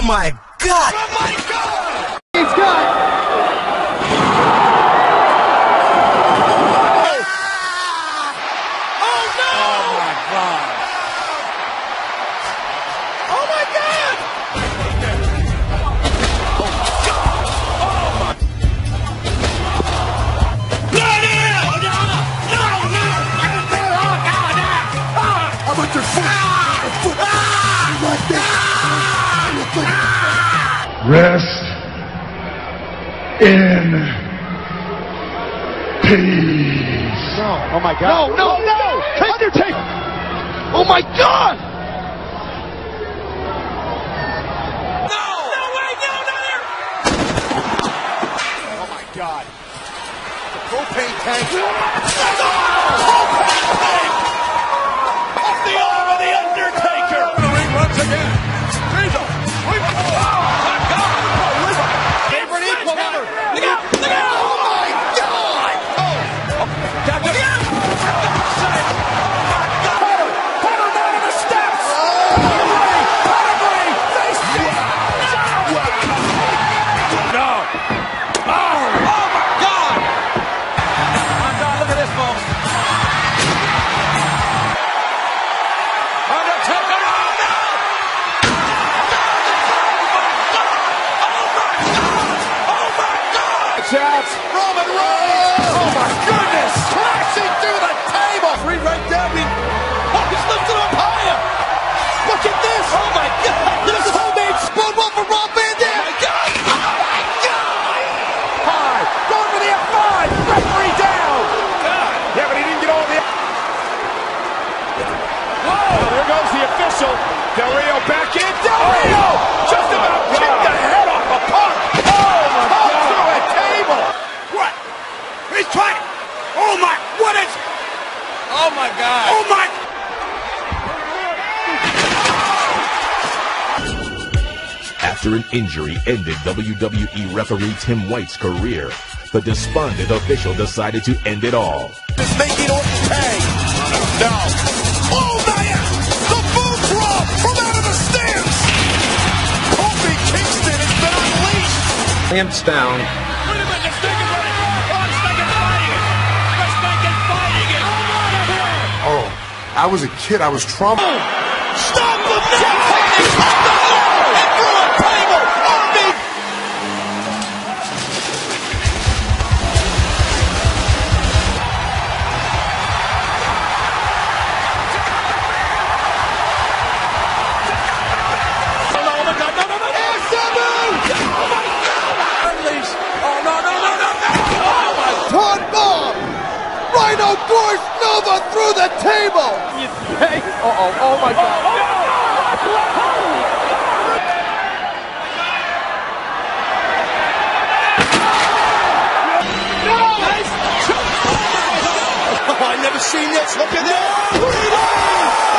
Oh my God! Oh my God! He's got. Oh no! Oh my God! Oh my God! How about your foot? Like this. Rest in peace. No. Oh my God. No. Undertaker. Oh my God. No! No way! No! Not here! Oh my God. The propane tank. Propane tank! Off the arm of the Undertaker! The ring once again. Jesus! Oh my God! Favorite equal number. Look out! Look out! Oh my God. Look out! Put him down on the steps. Pedigree. Face No! Oh my God! My God, look at this, folks. Undertaker! Oh no! Oh my God! Shots. Roman Reigns. Oh my goodness. Crashing through the table. Three right there. Oh, he's lifting him higher. Look at this. Oh my God! This homemade spun one for Rob Van Dam. Oh my God! Oh my God. High. Going for the F5. Referee down. God! Yeah, but he didn't get all the. Whoa. There goes the official. Del Rio back in. Del Rio. Just about kicked the head off a punk. Oh my God. Through a table. What? He's trying. Oh my! What is? Oh my God! Oh my! After an injury ended WWE referee Tim White's career, the despondent official decided to end it all. Is making Orton pay. No. Oh man! The boom drop from out of the stands. Kofi Kingston has been unleashed. Lamps down. Wait a minute, the snake is running. Oh, the snake is fighting it. The snake is fighting it. Oh, I was a kid. I was traumatized. Stop the now! And through a table. Army. Oh no! Oh my God! No! No! No! No! Sabu. Oh my God! Unleash! Oh no! No! No! No! No! Oh my! Todd Bomb. Rhino Gorge Nova through the table. Oh my God. Oh, I never seen this. Look at that.